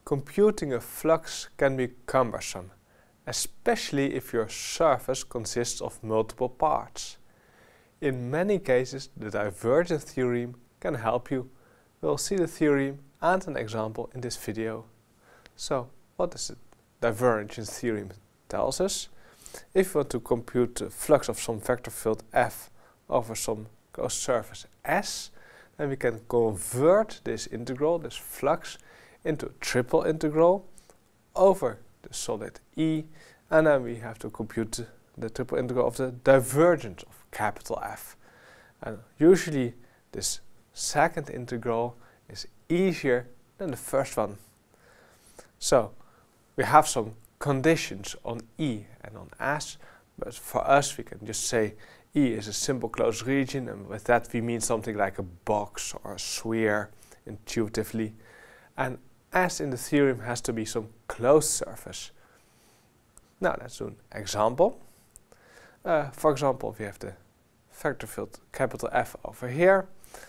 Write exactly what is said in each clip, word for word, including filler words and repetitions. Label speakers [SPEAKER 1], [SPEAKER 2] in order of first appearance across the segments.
[SPEAKER 1] computing a flux can be cumbersome, especially if your surface consists of multiple parts. In many cases, the divergence theorem can help you. We'll see the theorem and an example in this video. So, what does the divergence theorem tells us? If we want to compute the flux of some vector field F over some closed surface S, then we can convert this integral, this flux, into a triple integral over the solid E, and then we have to compute the, the triple integral of the divergence of capital F. And usually this second integral is easier than the first one. So we have some conditions on E and on S, but for us we can just say E is a simple closed region, and with that we mean something like a box or a sphere intuitively, and S in the theorem has to be some closed surface. Now let's do an example. Uh, for example, we have the vector field capital F over here,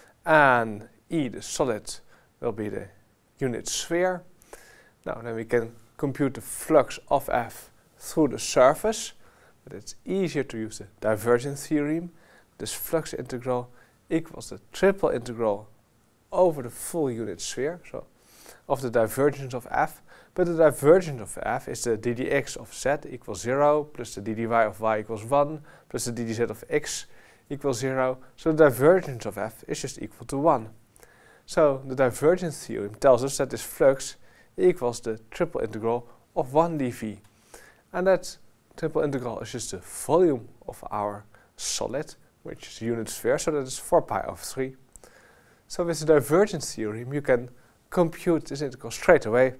[SPEAKER 1] and E, the solid, will be the unit sphere. Now then we can compute the flux of F through the surface, but it's easier to use the divergence theorem. This flux integral equals the triple integral over the full unit sphere, so of the divergence of F, but the divergence of F is the d dx of z equals zero, plus the d dy of y equals one, plus the d dz of x equals zero, so the divergence of F is just equal to one. So the divergence theorem tells us that this flux equals the triple integral of one dv, and that triple integral is just the volume of our solid, which is a unit sphere, so that is four pi over three. So with the divergence theorem you can compute this integral straight away.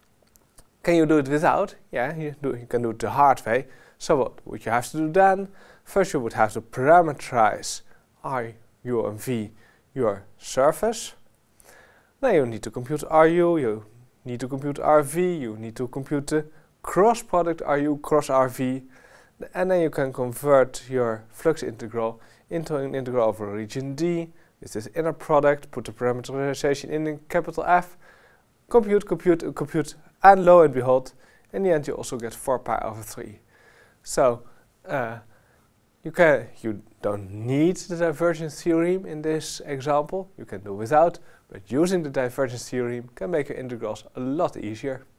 [SPEAKER 1] Can you do it without? Yeah, you, do, you can do it the hard way. So what would you have to do then? First you would have to parameterize R, U and V your surface. Then you need to compute R U, you need to compute R V, you need to compute the cross product R U cross R V, and then you can convert your flux integral into an integral over region D. With this inner product, put the parameterization in, in capital F, compute, compute, compute, and lo and behold, in the end you also get four pi over three. So uh, you can you don't need the divergence theorem in this example. You can do without, but using the divergence theorem can make your integrals a lot easier.